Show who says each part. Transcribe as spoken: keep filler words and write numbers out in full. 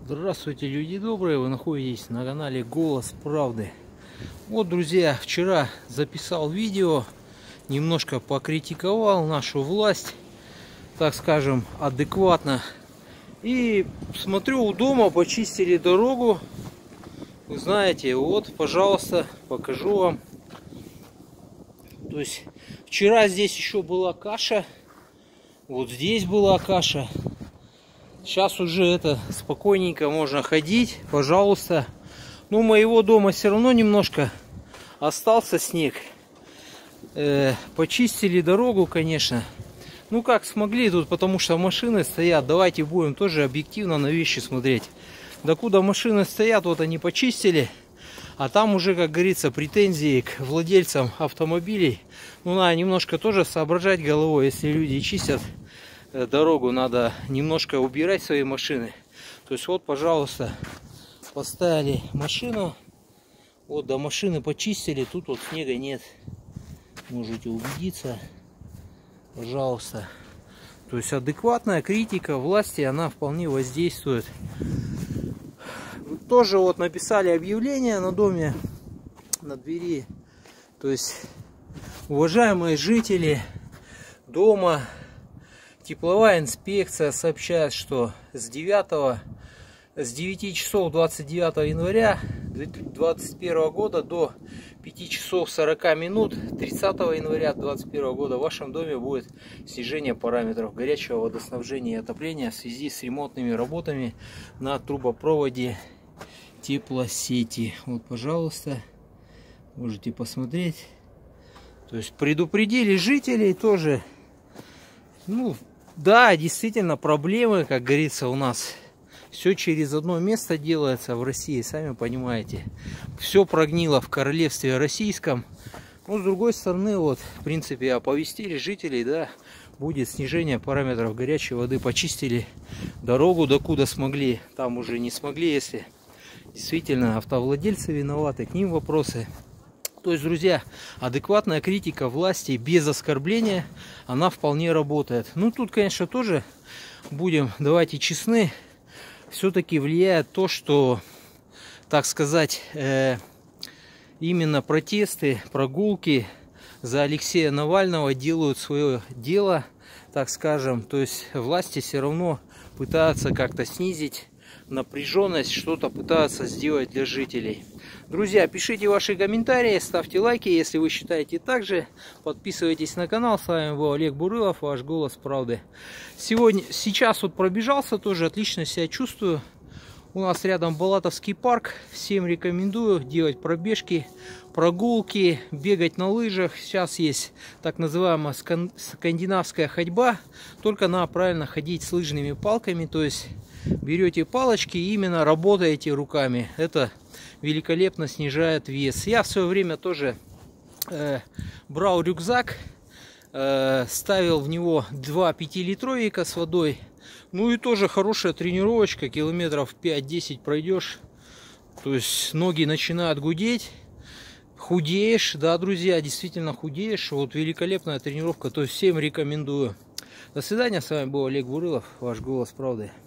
Speaker 1: Здравствуйте, люди добрые, вы находитесь на канале Голос Правды. Вот, друзья, вчера записал видео, немножко покритиковал нашу власть, так скажем, адекватно. И смотрю, у дома почистили дорогу. Вы знаете, вот, пожалуйста, покажу вам. То есть вчера здесь еще была каша, вот здесь была каша. Сейчас уже это спокойненько можно ходить, пожалуйста. Но у моего дома все равно немножко остался снег. Э, почистили дорогу, конечно. Ну как смогли тут, потому что машины стоят. Давайте будем тоже объективно на вещи смотреть. Докуда машины стоят, вот они почистили. А там уже, как говорится, претензии к владельцам автомобилей. Ну надо немножко тоже соображать головой, если люди чистят дорогу, надо немножко убирать свои машины. То есть вот, пожалуйста, поставили машину, вот до машины почистили, тут вот снега нет, можете убедиться, пожалуйста. То есть адекватная критика власти, она вполне воздействует. Тоже вот написали объявление на доме, на двери, то есть уважаемые жители дома, тепловая инспекция сообщает, что с девятого, с девяти часов двадцать девятого января две тысячи двадцать первого года до пяти часов сорока минут тридцатого января две тысячи двадцать первого года в вашем доме будет снижение параметров горячего водоснабжения и отопления в связи с ремонтными работами на трубопроводе теплосети. Вот, пожалуйста, можете посмотреть. То есть предупредили жителей тоже. Ну, да, действительно, проблемы, как говорится, у нас все через одно место делается в России, сами понимаете. Все прогнило в королевстве российском. Но с другой стороны, вот, в принципе, оповестили жителей, да, будет снижение параметров горячей воды. Почистили дорогу, докуда смогли. Там уже не смогли, если действительно автовладельцы виноваты, к ним вопросы. То есть, друзья, адекватная критика власти без оскорбления, она вполне работает. Ну, тут, конечно, тоже будем, давайте честны, все-таки влияет то, что, так сказать, э, именно протесты, прогулки за Алексея Навального делают свое дело, так скажем. То есть, власти все равно пытаются как-то снизить напряженность, что-то пытаются сделать для жителей. Друзья, пишите ваши комментарии, ставьте лайки, если вы считаете так же. Подписывайтесь на канал. С вами был Олег Бурылов, ваш Голос Правды. Сегодня, сейчас вот пробежался, тоже отлично себя чувствую. У нас рядом Балатовский парк. Всем рекомендую делать пробежки, прогулки, бегать на лыжах. Сейчас есть так называемая скандинавская ходьба. Только надо правильно ходить с лыжными палками. То есть берете палочки и именно работаете руками. Это великолепно снижает вес. Я в свое время тоже э, брал рюкзак, э, ставил в него два пятилитровика с водой. Ну и тоже хорошая тренировочка, километров пять-десять пройдешь. То есть ноги начинают гудеть, худеешь, да, друзья, действительно худеешь. Вот великолепная тренировка, то есть всем рекомендую. До свидания, с вами был Олег Бурылов, ваш Голос Правды.